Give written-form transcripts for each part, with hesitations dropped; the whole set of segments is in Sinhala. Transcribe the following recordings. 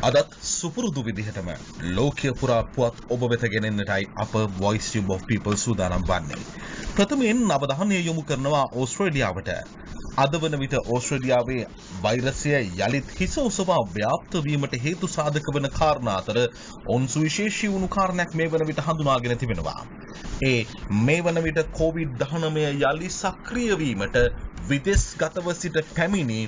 අදත් සුපුරුදු විදිහටම ලෝකීය පුරා පුවත් ඔබ වෙත ගෙනෙන්නටයි අප Voice Tube of People සූදානම් වන්නේ. ප්‍රථමයෙන් අවධානය යොමු කරනවා ඕස්ට්‍රේලියාවට. අද වන විට ඕස්ට්‍රේලියාවේ වෛරසය යලිත් හිස ඔසවා ව්‍යාප්ත වීමට හේතු සාධක වන කාරණා අතර ඔවුන් සුවිශේෂී වුණු කාරණයක් මේ වන විට හඳුනාගෙන තිබෙනවා. මේ වන විට COVID-19 යලි සක්‍රිය වීමට විදේශගතව සිට පැමිණි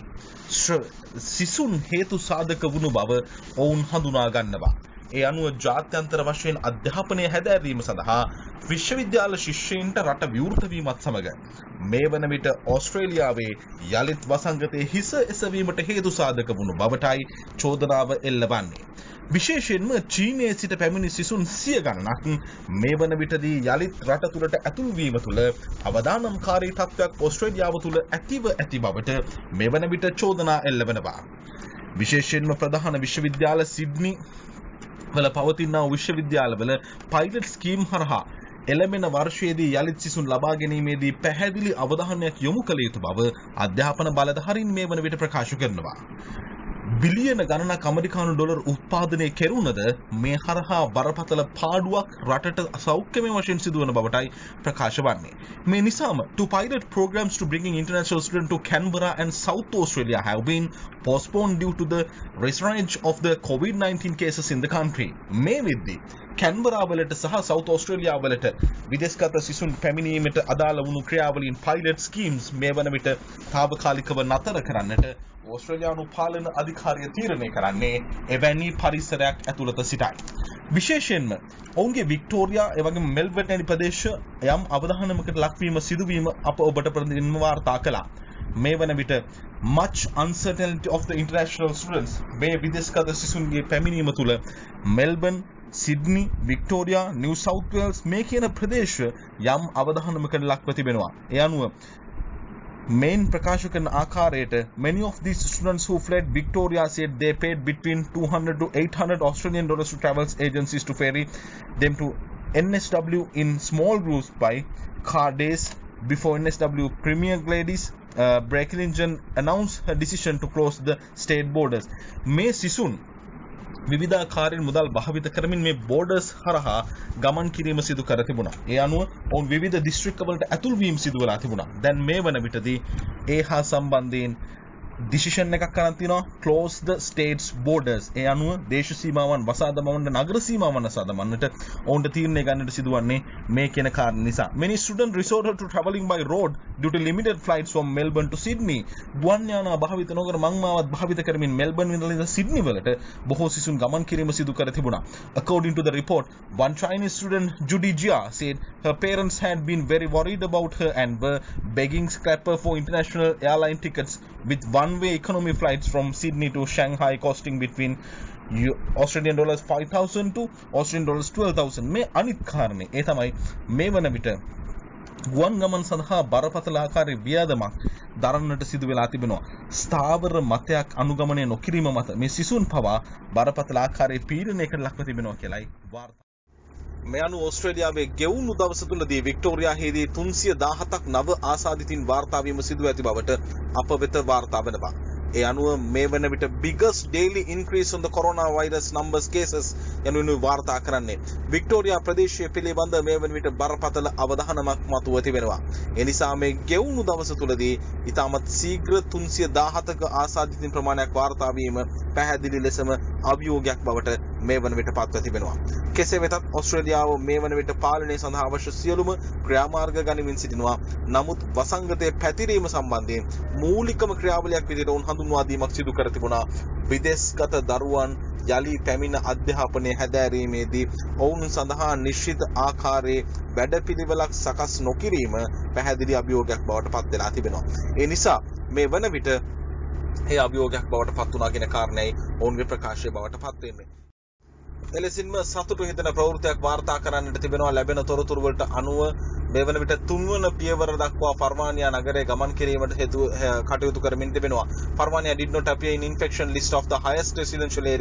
සිසුන් හේතු සාධක වුණු බව ඔවුන් හඳුනා ගන්නවා. ඒ අනුව ජාත්‍යන්තර වශයෙන් අධ්‍යාපනය හැදෑරීම සඳහා විශ්වවිද්‍යාල ශිෂ්‍යයින්ට රට විවෘත වීමත් සමග මේ වන විට ඕස්ට්‍රේලියාවේ යලිත් වසංගතයේ හිස එසවීමට හේතු සාධක වුණු බවටයි චෝදනාව එල්ලවන්නේ. විශේෂයෙන්ම චීනයේ සිට පැමිණි සිසුන් 100 ගණනක් මේ වන විටදී යලිත් රට තුළට ඇතුළු වීම තුළ අවදානම්කාරී තත්ත්වයක් ඕස්ට්‍රේලියාව තුළ ඇතිව ඇති බවට මේ වන විට චෝදනා එල්ලවනවා. විශේෂයෙන්ම ප්‍රධාන විශ්වවිද්‍යාල සිඩ්නි වල පවතිනා විශ්වවිද්‍යාලවල පයිලට් ස්කීම් හරහා එළඹෙන වර්ෂයේදී යලිත් සිසුන් ලබා ගැනීමේදී පැහැදිලි අවධානයක් යොමු කළ යුතු බව අධ්‍යාපන බලධාරීන් මේ වන විට ප්‍රකාශ කරනවා. බිලියන ගණනක් ඇමරිකානු ඩොලර් උත්පාදනය කෙරුණද මේ හරහා බරපතල පාඩුවක් රටට සෞඛ්‍යමය වශයෙන් සිදුවන බවටයි ප්‍රකාශ වන්නේ. මේ නිසාම two pilot programs to bringing international students to Canberra and South Australia have been postponed due to the resurgence of the COVID-19 cases in the country. මේ වෙද්දී කැන්බරා වලට සහ සවුත් ඕස්ට්‍රේලියා වලට විදේශගත සිසුන් පැමිණීමට අදාළ වුණු ක්‍රියාවලින් පයිලට් ස්කීම්ස් මේ වන විට තාවකාලිකව නතර කරන්නට ඕස්ට්‍රේලියානු පාලන අධිකාරිය තීරණය කරන්නේ එවැනි පරිසරයක් ඇතුළත සිටයි. විශේෂයෙන්ම ඔවුන්ගේ වික්ටෝරියා එවැගේම මෙල්බර්න් වැනි ප්‍රදේශ යම් අවධානමකට ලක්වීම සිදුවීම අප ඔබට ප්‍රතිදිනම වාර්තා කළා. මේ වන විට much uncertainty of the international students මේ විදේශගත සිසුන්ගේ පැමිණීම තුළ Melbourne Sydney, Victoria, New South Wales මේ කියන ප්‍රදේශ යම් අවධානමකට ලක්ව තිබෙනවා. ඒ අනුව main ප්‍රකාශ කරන ආකාරයට many of these students who fled Victoria said they paid between 200 to 800 Australian dollars to travel agencies to ferry them to NSW in small groups by car days before NSW Premier Gladys Berejiklian announced her decision to close the state borders. මේ සිසුන් විවිධාකාරයෙන් මුදල් භාවිත කරමින් මේ බෝඩර්ස් හරහා ගමන් කිරීම සිදු කර තිබුණා. ඒ අනුව ඔවුන් විවිධ දිස්ත්‍රික්කවලට ඇතුල් වීම සිදු වෙලා තිබුණා. දැන් මේ වන විටදී ඒ හා සම්බන්ධයෙන් ඩිසිෂන් එකක් කරන් තිනවා close the states borders. ඒ අනුව දේශ සීමාවන් වසා දමවන්න, නගර සීමාවන් වසා දමන්නට ඔවුන්ට තීරණය ගන්නට සිදුවන්නේ මේ කියන කාරණා නිසා. Many students resorted to travelling by road due to limited flights from Melbourne to Sydney. ගුවන් යානා භාවිත නොකර මංමාවත් භාවිත කරමින් මෙල්බර්න් ඉඳලා සිඩ්නි වලට බොහෝ සිසුන් ගමන් කිරීම සිදු කර තිබුණා. According to the report, one Chinese student, Judy Jia, said her parents had been very worried about her and were begging scrapper for international airline tickets with one-way economy flights from Sydney to Shanghai costing between Australian dollars 5,000 to Australian dollars 12,000. මේ අනිත් කාරණේ ඒ තමයි මේ වන විට ගුවන් ගමන් සඳහා බරපතල ආකාරයේ වියදමක් දරන්නට සිදු වෙලා තිබෙනවා. ස්ථාවර මතයක් අනුගමනය නොකිරීම මත මේ සිසුන් පවා බරපතල ආකාරයේ පීඩනයකට ලක්ව තිබෙනවා කියලායි වාර්තා. මේ අනුව ඕස්ට්‍රේලියාවේ ගෙවුණු දවස තුලදී වික්ටෝරියාවේදී 317ක් නව ආසාදිතින් වාර්තා වීම සිදු ඇති බවට අප වෙත වාර්තා වෙනවා. ඒ අනුව මේ වන විට biggest daily increase on the coronavirus numbers cases යනුවෙන් වාර්තා කරන්නේ වික්ටෝරියා ප්‍රදේශයේ පිළිබඳ මේ වන විට බරපතල අවධානමක් මතුව තිබෙනවා. ඒ නිසා මේ ගෙවුණු දවස තුලදී ඉතාමත් ශීඝ්‍ර 317ක ආසාදිතින් ප්‍රමාණයක් වාර්තා වීම පැහැදිලි ලෙසම අභියෝගයක් බවට මේ වන විට පත්ව තිබෙනවා. කෙසේ වෙතත් ඕස්ට්‍රේලියාව මේ වන විට පාලනය සඳහා අවශ්‍ය සියලුම ක්‍රියාමාර්ග ගනිමින් සිටිනවා. නමුත් වසංගතයේ පැතිරීම සම්බන්ධයෙන් මූලිකම ක්‍රියාවලියක් විදිහට උන් හඳුන්වා දීමක් සිදු කර තිබුණා. විදේශගත දරුවන් යලි පැමිණ අධ්‍යාපනය හැදෑරීමේදී ඔවුන් සඳහා නිශ්චිත ආකාරයේ වැඩපිළිවෙලක් සකස් නොකිරීම පැහැදිලි අභියෝගයක් බවට පත් වෙලා තිබෙනවා. ඒ නිසා මේ වන විට ඒ අභියෝගයක් බවට පත් වුණා කියන කාරණේයි ඔවුන්ගේ ප්‍රකාශය බවට පත් වෙන්නේ. එලෙසින්ම සතුටු හිතන ප්‍රවෘත්තියක් වාර්තා කරන්නට තිබෙනවා. ලැබෙන තොරතුරු වලට අනුව මේ වන විට තුන්වන පියවර දක්වා පර්වානියා නගරයේ ගමන් කිරීමට කටයුතු කරමින් තිබෙනවා. Parwania did not appear in infection list of the highest residential areas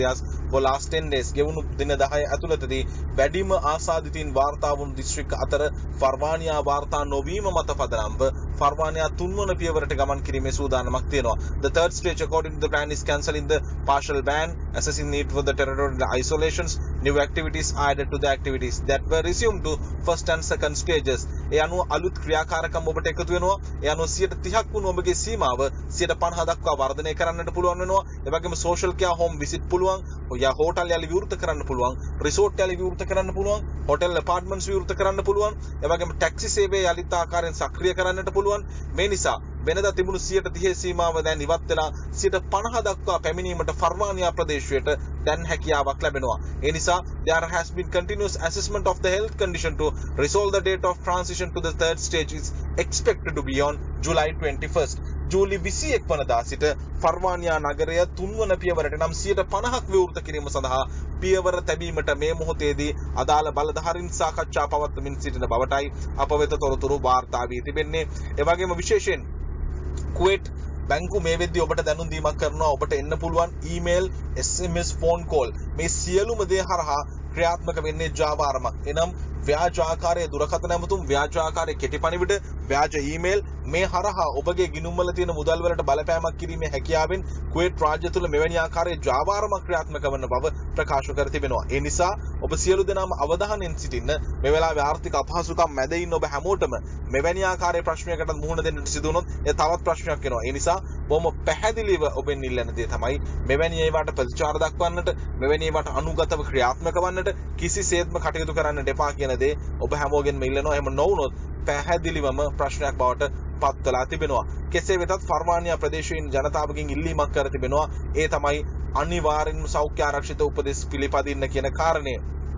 for last 10 days ගෙවුණු දින 10 ඇතුළතදී වැඩිම ආසාදිතින් වාර්තා වුණු දිස්ත්‍රික්ක අතර ෆර්වානියා වාර්තා නොවීම මත පදනම්ව ෆර්වානියා තුන්වන පියවරට ගමන් කිරීමේ සූදානමක් තියෙනවා. The third stage according to the plan is cancelling the partial ban, assessing need for the territorial isolations, new activities added to the activities that were resumed to first and second stages. ඒ අනුව අලුත් ක්‍රියාකාරකම් ඔබට එකතු වෙනවා. ඒ අනුව 30ක් වුණු ඔබගේ සීමාව 50 දක්වා වර්ධනය කරන්නට පුළුවන් වෙනවා. ඒ වගේම social care home visit පුළුවන්. යා හෝටල් යලි විවෘත කරන්න පුළුවන්. resort යලි විවෘත කරන්න පුළුවන්. hotel apartments විවෘත කරන්න පුළුවන්. ඒ වගේම ටැක්සි සේවය යලිත් ආකාරයෙන් සක්‍රිය කරන්නට පුළුවන්. මේ නිසා වෙනදා තිබුණු 30 සීමාව දැන් ඉවත් වෙලා 50 දක්වා පැමිණීමට ෆර්මානියා ප්‍රදේශයට දැන් හැකියාවක් ලැබෙනවා. ඒ නිසා there has been continuous assessment of the health condition to resolve the date of transition to the third stage is expected to be on July 21st. ජූලි 21 වනදා සිට ෆර්මානියා නගරය තුන්වන පියවරට නම් 50ක් විවෘත කිරීම සඳහා පියවර තැබීමට මේ මොහොතේදී අදාළ බලධාරීන් සාකච්ඡා පවත්වමින් සිටින බවටයි අප වෙත තොරතුරු වාර්තා වී තිබෙන්නේ. ඒ වගේම විශේෂයෙන් කුවේට් බැංකු මේ වෙද්දී ඔබට දැනුම් දීමක් කරනවා. ඔබට එන්න පුළුවන් ඊමේල්, SMS, ෆෝන් කෝල් මේ සියලුම දේ හරහා ක්‍රියාත්මක වෙන්නේ Java ආරමක්. එනම් ව්‍යාජ ආකාරයේ දුරකථන ඇමතුම්, ව්‍යාජ ආකාරයේ කෙටි පණිවිඩ, ව්‍යාජ ඊමේල් මේ හරහා ඔබගේ ගිණුම් වල තියෙන මුදල් වලට බලපෑමක් කිරීමේ හැකියාවෙන් කුවේට් රාජ්‍ය තුළ මෙවැනි ආකාරයේ Java ආරමක් ක්‍රියාත්මක වන බව ප්‍රකාශ කර තිබෙනවා. ඒ නිසා ඔබ සියලු දෙනාම අවධානයෙන් සිටින්න. මේ වෙලාවේ ආර්ථික අපහසුතාව මැද ඉන්න ඔබ හැමෝටම මෙවැනි ආකාරයේ ප්‍රශ්නයකට මුහුණ දෙන්නට සිදු වුණොත් ඒ තවත් ප්‍රශ්නයක් වෙනවා. ඒ නිසා බොහොම පැහැදිලිව ඔබෙන් ඉල්ලන දේ තමයි මෙවැනි ඒවාට ප්‍රතිචාර දක්වන්නට, මෙවැනි ඒවාට අනුගතව ක්‍රියාත්මක වන්නට කිසිසේත්ම කටයුතු කරන්නට එපා කියන දේ ඔබ හැමෝගෙන්ම ඉල්ලනවා. එහෙම නොවුනොත් පැහැදිලිවම ප්‍රශ්නයක් බවට පත්වලා තිබෙනවා. කෙසේ වෙතත් ෆර්මානියා ප්‍රදේශයෙන් ජනතාවගෙන් ඉල්ලීමක් කර තිබෙනවා. ඒ තමයි අනිවාර්යෙන්ම සෞඛ්‍ය ආරක්ෂිත උපදෙස් පිළිපදින්න කියන කාරණය.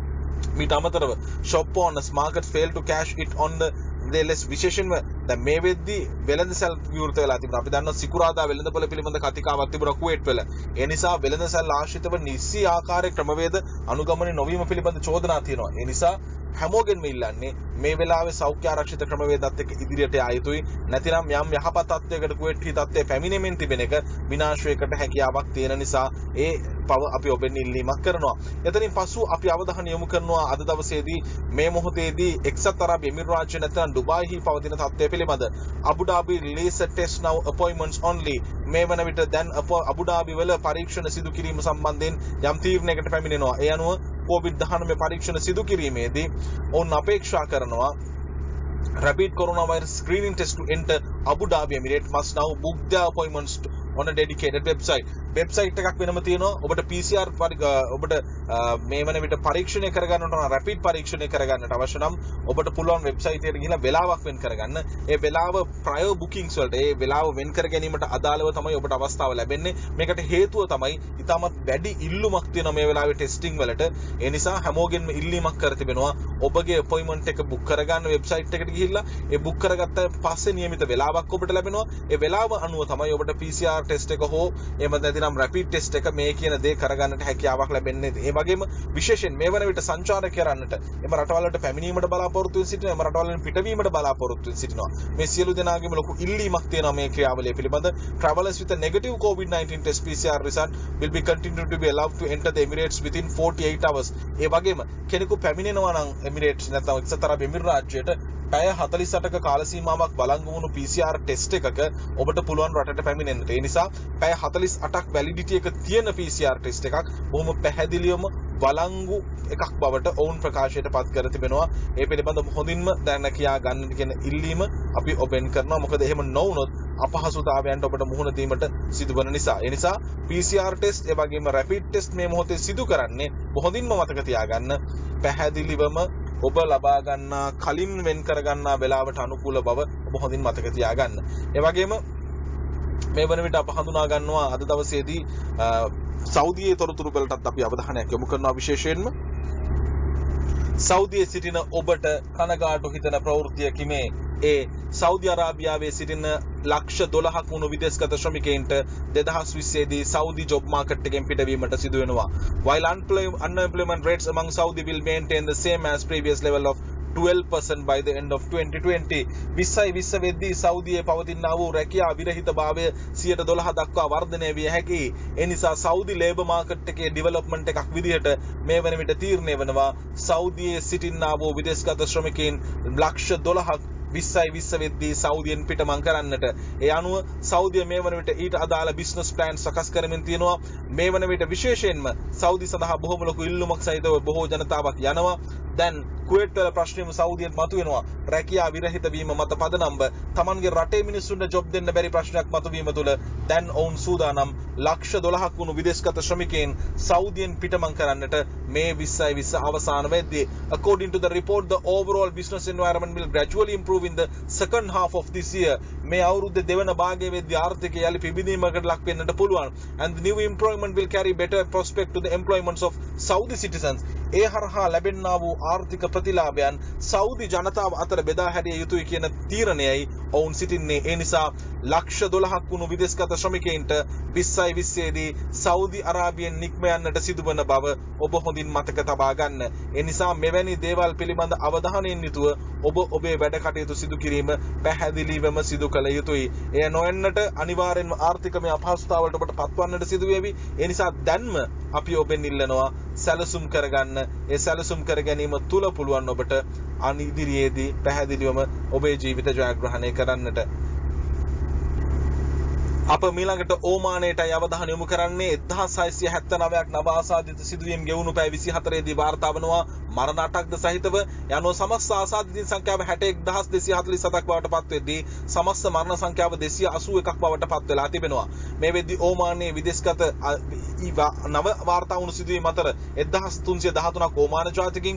මීට අමතරව shop owners market fail to cash it on the දෙලස් විශේෂයෙන්ම දැන් මේ වෙද්දී වෙළඳසැල් විවෘත වෙලා තිබුණා. අපි දන්නවා සිකුරාදා වෙළඳපොළ පිළිබඳ කතිකාවක් තිබුණා කුවේට් වල. ඒ නිසා වෙළඳසැල් ආශ්‍රිතව නිසි ආකාරයේ ක්‍රමවේද අනුගමනය නොවීම පිළිබඳ චෝදනා තියෙනවා. ඒ නිසා හැමෝගෙන්ම ඉල්ලන්නේ මේ වෙලාවේ සෞඛ්‍ය ආරක්ෂිත ක්‍රමවේදات එක්ක ඉදිරියට යා යුතුයි. නැතිනම් යම් යහපත් තත්ත්වයකට කුවේට් තත්ත්වය පැමිණෙමින් තිබෙන එක විනාශයකට හැකියාවක් තියෙන නිසා ඒ පව අපි ඔබෙන් ඉල්ලීමක් කරනවා. එතනින් පසු අපි අවධානය යොමු කරනවා අද දවසේදී මේ මොහොතේදී එක්සත් අරාබි එමිරාජ්‍ය නැත්නම් ඩුබායිහි පවතින තත්ත්වය පිළිබඳ Abu Dhabi release test now appointments only මේ වන විට දැන් අබුඩාබි වල පරීක්ෂණ සිදු කිරීම සම්බන්ධයෙන් යම් තීරණයකට පැමිණෙනවා. ඒ අනුව COVID-19 පරීක්ෂණ සිදු කිරීමේදී ඔවුන් අපේක්ෂා කරනවා rapid coronavirus screening test to enter Abu Dhabi Emirates must now book their appointments on a dedicated website. Website එකක් වෙනම තියෙනවා. ඔබට PCR ඔබට මේ වෙන විට පරීක්ෂණය කරගන්නට ඕන රැපිඩ් පරීක්ෂණය කරගන්නට අවශ්‍ය නම් ඔබට පුළුවන් වෙබ්සයිට් එකට ගිහිල්ලා වෙලාවක් වෙන් කරගන්න. ඒ වෙලාව ප්‍රයෝ බුකින්ග්ස් වලට ඒ වෙලාව වෙන් කර ගැනීමට අදාළව තමයි ඔබට අවස්ථාව ලැබෙන්නේ. මේකට හේතුව තමයි ඉතාමත් වැඩි ඉල්ලුමක් තියෙනවා මේ වෙලාවේ ටෙස්ටිං වලට. ඒ නිසා හැමෝගෙන්ම ඉල්ලීමක් කර තිබෙනවා ඔබගේ අපොයින්ට්මන්ට් එක බුක් කරගන්න වෙබ්සයිට් එකට ගිහිල්ලා ඒ බුක් කරගත්ත පස්සේ නියමිත වෙලාවක් ඔබට ලැබෙනවා. ඒ වෙලාව අනුව තමයි ඔබට PCR ටෙස්ට් එක හෝ එහෙම නැතිනම් රැපිඩ් ටෙස්ට් එක මේ කියන දේ කරගන්නට හැකියාවක් ලැබෙන්නේ. ඒ වගේම විශේෂයෙන් මේ වන විට සංචාරක කරන්නට එම රටවල් වලට පැමිණීමට බලාපොරොත්තු වෙන සිටින එම රටවල් වලින් පිටවීමට බලාපොරොත්තු වෙන සිටිනවා. මේ සියලු දෙනාගේම ලොකු ඉල්ලීමක් තියෙනවා මේ ක්‍රියාවලිය පිළිබඳ. Travelers with a negative COVID-19 test PCR result will be continued to be allowed to enter the Emirates within 48 hours. ඒ වගේම කෙනෙකු පැමිණෙනවා නම් එමිරේට්ස් නැත්නම් එක්සත් අරබ් එමිරාජ්‍යයට පැය 48ක කාල සීමාවක් බලංගු වුණු PCR ටෙස්ට් එකක ඔබට පුළුවන් රටට පැමිණෙන්න. ඒ නිසා පැය 48ක් වැලිඩිටි එක තියෙන PCR ටෙස්ට් එකක් බොහොම පැහැදිලිවම වළංගු එකක් බවට ඔවුන් ප්‍රකාශයට පත් කර තිබෙනවා. ඒ පිළිබඳව හොඳින්ම දැන කියා ගන්න කියන ඉල්ලීම අපි ඔබෙන් කරනවා. මොකද එහෙම නොවුනොත් අපහසුතාවයන්ට ඔබට මුහුණ දීමට සිදුවන නිසා. ඒ නිසා PCR ටෙස්ට් ඒ වගේම රැපිඩ් ටෙස්ට් මේ මොහොතේ සිදු කරන්නේ හොඳින්ම මතක තියාගන්න පැහැදිලිවම ඔබ ලබා ගන්නා කලින් වෙන් කර ගන්නා වෙලාවට අනුකූල බව ඔබ හොඳින් මතක තියාගන්න. ඒ වගේම මේ වන විට අප හඳුනා ගන්නවා අද දවසේදී සෞදියේ තොරතුරු වලටත් අපි අවධානයක් යොමු කරනවා. විශේෂයෙන්ම සෞදියේ සිටින ඔබට කනගාටු හිතන ප්‍රවෘත්තියකි මේ. ඒ සෞදි අරාබියාවේ සිටින ලක්ෂ 12ක් වුණු විදේශගත ශ්‍රමිකයින්ට 2020 දී සෞදි ජොබ් මාකට් එකෙන් පිටවීමට සිදු වෙනවා. While unemployment rates among Saudi will maintain the same as previous level of 12% by the end of 2020. 20 වෙද්දී සෞදියේ පවතිනා වූ රැකියා විරහිතභාවය 12% දක්වා වර්ධනය විය හැකියි. ඒ නිසා සෞදි ලේබර් මාකට් එකේ ඩෙවලොප්මන්ට් එකක් විදිහට මේ වන විට තීරණය වෙනවා සෞදියේ සිටිනා වූ විදේශගත ශ්‍රමිකයින් ලක්ෂ 12ක් 20 වෙද්දී සෞදියෙන් පිටමං කරන්නට. ඒ අනුව සෞදිය මේ වන විට ඊට අදාළ බිස්නස් ප්ලෑන් සකස් කරමින් තියෙනවා. මේ වන විට විශේෂයෙන්ම සෞදි සඳහා බොහොම ලොකු ඉල්ලුමක් සහිතව බොහෝ ජනතාවක් යනවා. දැන් කුවේට් වල ප්‍රශ්නෙම සෞදියෙන් මතුවෙනවා. රැකියා විරහිත වීම මත පදනම්ව තමන්ගේ රටේ මිනිස්සුන්ට ජොබ් දෙන්න බැරි ප්‍රශ්නයක් මතුවීම තුළ දැන් ඔවුන් සූදානම් ලක්ෂ 12ක් වුණු විදේශගත ශ්‍රමිකයන් සෞදියෙන් පිටමං කරන්නට මේ 20 අවසාන වෙද්දී. According to the report, the overall business environment will gradually improve in the second half of this year. මේ අවුරුද්දේ දෙවන භාගයේ වෙද්දී ආර්ථිකය යලි පිබිදීමකට ලක් වෙන්නට පුළුවන්. And the new employment will carry better prospect to the employments of Saudi citizens. ඒ හරහා ලැබෙනා වූ ආර්ථික ප්‍රතිලාභයන් සෞදි ජනතාව අතර බෙදා හැරිය යුතුයි කියන තීරණයයි ඔවුන් සිටින්නේ. ඒ නිසා ලක්ෂ 12ක් වුණු විදේශගත ශ්‍රමිකයින්ට 20 දී සෞදි අරාබියෙන් නික්ම යන්නට සිදුවන බව ඔබ හොඳින් මතක තබා ගන්න. ඒ නිසා මෙවැනි දේවල් පිළිබඳ අවධානයෙන් යුතුව ඔබ ඔබේ වැඩ කටයුතු සිදු කිරීම පැහැදිලිවම සිදු කළ යුතුයි. එය නොවන්නට අනිවාර්යෙන්ම ආර්ථිකමය අපහසුතාවලට ඔබට පත්වන්නට සිදු වේවි. ඒ නිසා දැන්ම අපි ඔබෙන් ඉල්ලනවා සැලසුම් කරගන්න. ඒ සැලසුම් කර ගැනීම තුල පුළුවන් ඔබට අනිදිරියේදී පැහැදිලිවම ඔබේ ජීවිත ජයග්‍රහණය කරන්නට. අප මීළඟට ඕමානයටයි අවධානය යොමු කරන්නේ. 1679ක් නව ආසාදිත සිදුවීම් ගෙවුණු පැය 24 දී වාර්තා වනවා. මරණ 8ක්ද සහිතව යනෝ සමස්ත ආසාදිතින් සංඛ්‍යාව 61247ක් බවට පත් වෙද්දී සමස්ත මරණ සංඛ්‍යාව 281ක් බවට පත් වෙලා තිබෙනවා. මේ වෙද්දී ඕමානයේ විදේශගත නව වාර්තා වුණු සිදුවීම් අතර 1313ක් ඕමාන ජාතිකින්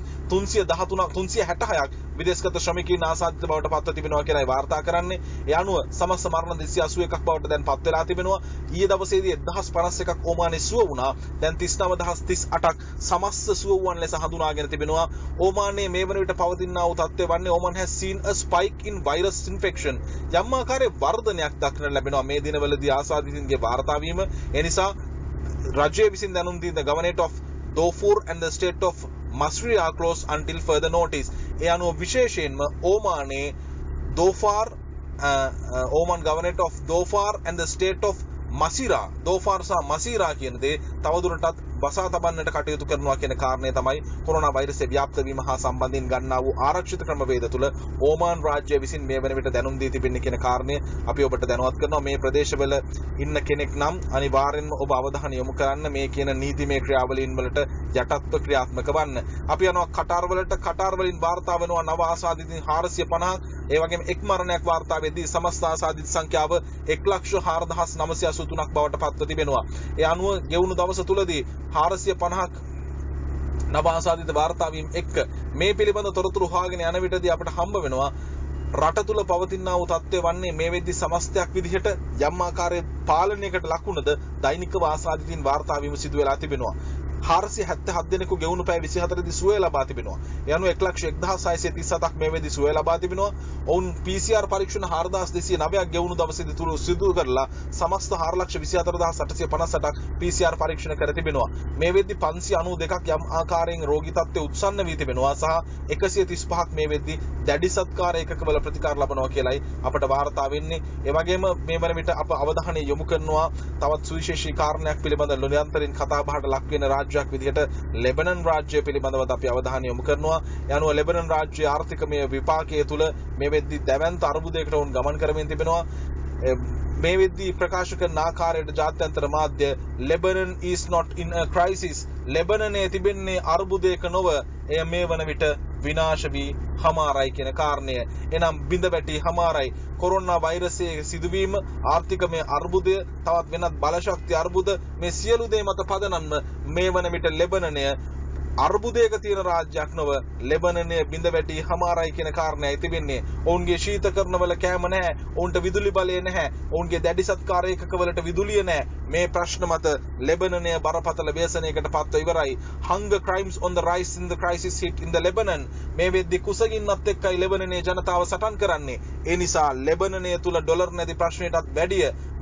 366ක් විදේශගත ශ්‍රමිකයින් ආසාදිත බවට පත්ව තිබෙනවා කියලායි වාර්තා කරන්නේ. ඒ අනුව සමස්ත මරණ 281ක් බවට දැන් පත් වෙලා තිබෙනවා. ඊයේ දවසේදී 1051ක් ඕමානයේ සුව වුණා. දැන් 39038ක් සමස්ත සුව වුවන් ලෙස හඳුනාගෙන තිබෙනවා. ඕමානයේ මේ වන විට පවතිනා වූ තත්ත්වය වන්නේ Oman has seen a spike in virus infection. යම් ආකාරයේ වර්ධනයක් දක්නට ලැබෙනවා මේ දිනවලදී ආසාදිතින්ගේ වාර්තා වීම. ඒ නිසා රජය විසින් දැනුම් දී the governorate of Dhofar and the state of Masri are closed until further notice. ඒ අනුව විශේෂයෙන්ම ඕමානයේ Dhofar Oman governorate of Dhofar and the state of Masira, Dhofar සහ Masira කියන දේ තවදුරටත් වසා තබන්නට කටයුතු කරනවා කියන කාරණය තමයි කොරෝනා වෛරසය ව්‍යාප්ත වීම හා සම්බන්ධයෙන් ගන්නා වූ ආරක්ෂිත ක්‍රමවේද තුළ ඕමාන් රාජ්‍යය විසින් මේ වන විට දැනුම් දී තිබෙන්නේ කියන කාරණය අපි ඔබට දැනුවත් කරනවා. මේ ප්‍රදේශවල ඉන්න කෙනෙක් නම් අනිවාර්යෙන්ම ඔබ අවධානය යොමු කරන්න මේ කියන නීතිමය ක්‍රියාවලීන් වලට යටත්ව ක්‍රියාත්මක වන්න. අපි යනවා කටාර් වලට. කටාර් වලින් වාර්තා වෙනවා නව ආසාදිතින් 450ක්. ඒ වගේම එක් මරණයක් වාර්තා වෙද්දී සමස්ත ආසාදිත සංඛ්‍යාව 1,04,983ක් බවට පත්ව තිබෙනවා. ඒ අනුව ගෙවුණු දවස තුලදී 450ක් නව ආසාදිත වාර්තා වීම එක්ක මේ පිළිබඳ තොරතුරු හොයාගෙන යන විටදී අපට හම්බ වෙනවා රට තුල පවතිනා වූ තත්ත්වය වන්නේ මේ වෙද්දී සමස්තයක් විදිහට යම් ආකාරයේ පාලනයකට ලකුණුද දෛනිකව ආසාදිතින් වාර්තා වීම සිදු වෙලා තිබෙනවා. 477 දෙනෙකු ගෙවුණු පැය 24 දී සුවය ලබා තිබෙනවා. ඒ අනුව 1,16,637ක් මේ වෙද්දී සුවය ලබා තිබෙනවා. ඔවුන් PCR පරීක්ෂණ 4,209ක් ගෙවුණු දවසේදී තුරු සිදු කරලා සමස්ත 4,24,858ක් PCR පරීක්ෂණ කර තිබෙනවා. මේ වෙද්දී 592ක් යම් ආකාරයෙන් රෝගී තත්ත්වයේ උත්සන්න වී තිබෙනවා සහ 135ක් මේ වෙද්දී දැඩි සත්කාර ඒකකවල ප්‍රතිකාර ලබනවා කියලායි අපට වාර්තා වෙන්නේ. ඒ වගේම මේ වන විට අප අවධානය යොමු කරනවා තවත් සුවිශේෂී කාරණයක් පිළිබඳව නිරන්තරයෙන් කතා බහට ලක් වෙන රාජ්‍යයක් විදිහට ලෙබනන් රාජ්‍යය පිළිබඳව අපි අවධානය යොමු කරනවා. යනුව ලෙබනන් රාජ්‍යයේ ආර්ථිකමය විපාකයේ තුල මේ වෙද්දී දැවැන්ත අර්බුදයකට වුන් ගමන් කරමින් තිබෙනවා. මේ වෙද්දී ප්‍රකාශ කරන ආකාරයට ජාත්‍යන්තර මාධ්‍ය Lebanon is not in a crisis. ලෙබනනේ තිබෙන්නේ අර්බුදයක නොව එය මේ වන විට විනාශ වී හමාරයි කියන කාරණය. එනම් බිඳ වැටි හමාරයි. කොරෝනා වෛරසයේ සිදුවීම ආර්ථිකමය අර්බුදය තවත් වෙනත් බලශක්ති අර්බුද මේ සියලු දේ මත පදනම්ව මේ වන විට ලෙබනනය අර්බුදයක තියෙන රාජ්‍යයක් නොව ලෙබනනය බිඳ වැටි හමාරයි කියන කාරණයයි තිබෙන්නේ. ඔවුන්ගේ ශීතකරණවල කෑම නැහැ. ඔවුන්ට විදුලි බලය නැහැ. ඔවුන්ගේ දැඩි සත්කාර ඒකකවලට විදුලිය නැහැ. මේ ප්‍රශ්න මත ලෙබනනය බරපතල ව්‍යසනයකට පත්ව ඉවරයි. Hunger crimes on the rise in the crisis hit in the Lebanon. මේ වෙද්දී කුසගින්නත් එක්කයි ලෙබනනයේ ජනතාව සටන් කරන්නේ. ඒ නිසා ලෙබනනය තුල ඩොලර් නැති ප්‍රශ්නයටත් වැඩිය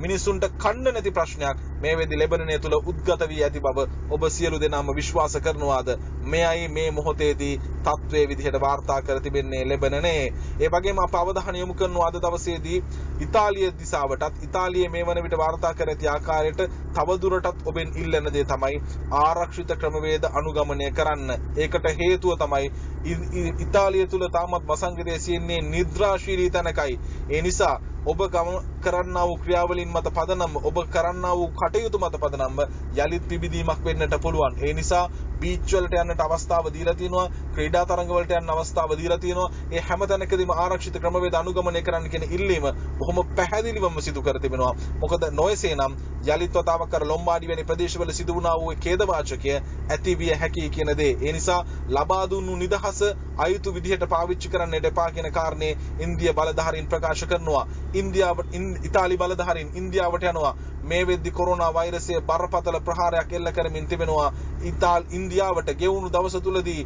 මිනිසුන්ට කන්න නැති ප්‍රශ්නයක් මේ වෙද්දි ලෙබනනය තුල උද්ගත වී ඇති බව ඔබ සියලු දෙනාම විශ්වාස කරනවාද? මෙයයි මේ මොහොතේදී තත්වයේ විදිහට වාර්තා කර තිබෙන්නේ ලෙබනනේ. ඒ වගේම අප අවධානය යොමු කරනවා අද දවසේදී ඉතාලිය දිසාවටත්. ඉතාලියේ මේ වන විට වාර්තා කර ඇති ආකාරයට තවදුරටත් ඔබෙන් ඉල්ලන දේ තමයි ආරක්ෂිත ක්‍රමවේද අනුගමනය කරන්න. ඒකට හේතුව තමයි ඉතාලිය තුල තාමත් වසංගතයේ සිටින්නේ නිද්‍රාශීලී තැනකයි. ඒ නිසා ඔබ කරන්නා වූ ක්‍රියාවලින් මත පදනම් ඔබ කරන්නා වූ කටයුතු මත පදනම් යලිත් පිබිදීමක් වෙන්නට පුළුවන්. ඒ නිසා බීච් වලට යන්නට අවස්ථාව දීලා තියෙනවා, ක්‍රීඩා තරඟ වලට යන්න අවස්ථාව දීලා තියෙනවා. ඒ හැම තැනකදීම ආරක්ෂිත ක්‍රමවේද අනුගමනය කරන්න කියන ඉල්ලීම බොහොම පැහැදිලිවම සිදු කර තිබෙනවා. මොකද නොයසේ නම් යලිත් වතාවක් කර ලොම්බාඩි වැනි ප්‍රදේශවල සිදු වුණා වූ ඛේද වාචකය ඇති විය හැකි කියන දේ. ඒ නිසා ලබා දුන්නු නිදහස අයුතු විදිහට පාවිච්චි කරන්නට එපා කියන කාරණේ ඉන්දියා බලධාරීන් ප්‍රකාශ කරනවා. ඉතාලි බලධාරීන් ඉන්දියාවට යනවා. මේ වෙද්දි කොරෝනා වෛරසයේ බරපතල ප්‍රහාරයක් එල්ල කරමින් තිබෙනවා. ඉන්දියාවට ගෙවුණු දවස තුලදී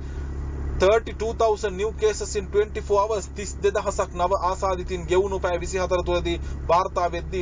32,000 new cases in 24 hours 32000ක් නව ආසාදිතින් ගෙවුණු පැය 24 තුලදී වාර්තා වෙද්දී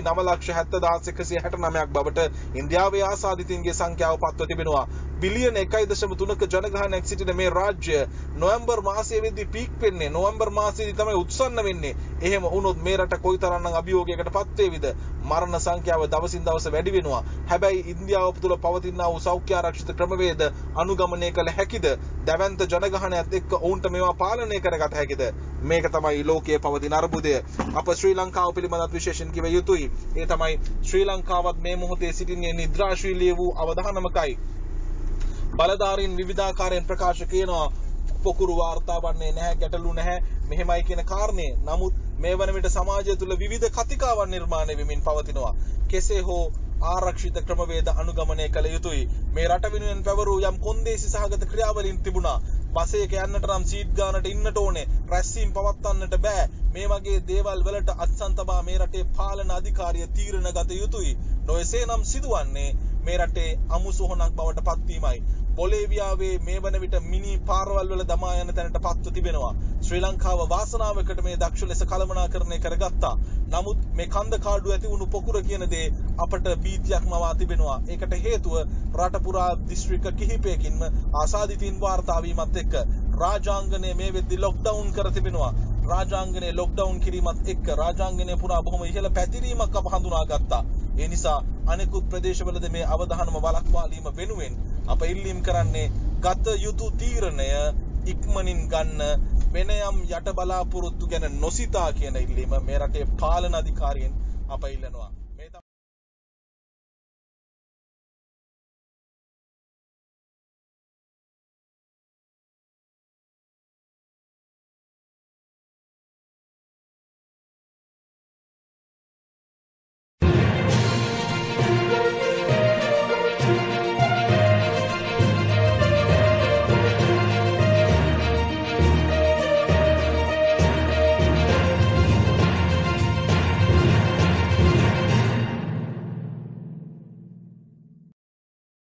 9,70,169ක් බවට ඉන්දියාවේ ආසාදිතින්ගේ සංඛ්‍යාව පත්ව තිබෙනවා. බිලියන 1.3ක ජනගහනයක් සිටින මේ රාජ්‍ය නොවැම්බර් මාසයේ වෙද්දී පීක් වෙන්නේ. නොවැම්බර් මාසයේදී තමයි උත්සන්න වෙන්නේ. එහෙම වුණොත් මේ රට කොයිතරම්නම් අභියෝගයකට පත් වේවිද? මරණ සංඛ්‍යාව දවසින් දවස වැඩි වෙනවා. හැබැයි ඉන්දියාව තුළ පවතිනා වූ සෞඛ්‍ය ආරක්ෂිත ක්‍රමවේද අනුගමනය කළ හැකිද? දැවැන්ත ජනගහනයත් එක්ක ඔවුන්ට මේවා පාලනය කරගත හැකිද? මේක තමයි ලෝකයේ පවතින අර්බුදය. අප ශ්‍රී ලංකාව පිළිබඳව විශේෂයෙන් කිව යුතුයි. ඒ තමයි ශ්‍රී ලංකාවත් මේ මොහොතේ සිටින්නේ නිද්‍රාශීලී වූ අවධානමකයි. බලධාරීන් විවිධාකාරයෙන් ප්‍රකාශ කරනවා පොකුරු වාර්තා වන්නේ නැහැ, ගැටලු නැහැ, මෙහෙමයි කියන කාරණේ. නමුත් මේ වන විට සමාජය තුළ විවිධ කතිකාවන් නිර්මාණය වෙමින් පවතිනවා. කෙසේ හෝ ආරක්ෂිත ක්‍රමවේද අනුගමනය කළ යුතුයි. මේ රට වෙනුවෙන් පැවරූ යම් කොන්දේසි සහගත ක්‍රියාවලින් තිබුණා. බසයක යන්නට නම් සීට් ගානට ඉන්නට ඕනේ, රැස්වීම පවත්වන්නට බෑ. මේ වගේ දේවල් වලට අත්සන් තබා මේ රටේ පාලන අධිකාරිය තීරණ ගත යුතුයි. නොයසේ නම් සිදුවන්නේ මේ රටේ අමුසොහනක් බවට පත්වීමයි. බොලේවියාවේ මේ වන විට මිනි පාරවල් වල දමා යන තැනට පත්ව තිබෙනවා. ශ්‍රී ලංකාව වාසනාවකට මේ දක්ෂ ලෙස කළමනාකරණය කරගත්තා. නමුත් මේ කන්ද කාඩු ඇති වුණු පොකුර කියන දේ අපට භීතියක් මවා තිබෙනවා. ඒකට හේතුව රට පුරා දිස්ත්‍රික්ක කිහිපයකින්ම ආසාදිතින් වාර්තා වීමත් එක්ක රාජාංගනය මේ වෙද්දි ලොක්ඩවුන් කර තිබෙනවා. රාජාංගනය ලොක්ඩවුන් කිරීමත් එක්ක රාජාංගනය පුරා බොහොම ඉහළ පැතිරීමක් අප හඳුනාගත්තා. ඒ නිසා අනෙකුත් ප්‍රදේශවලද මේ අවධානම වළක්වාලීම වෙනුවෙන් අප ඉල්ලීම් කරන්නේ ගත යුතු තීරණය ඉක්මනින් ගන්න, වෙන යම් යට බලාපොරොත්තු ගැන නොසිතා කියන ඉල්ලීම මේ රටේ පාලන අධිකාරියෙන් අප ඉල්ලනවා.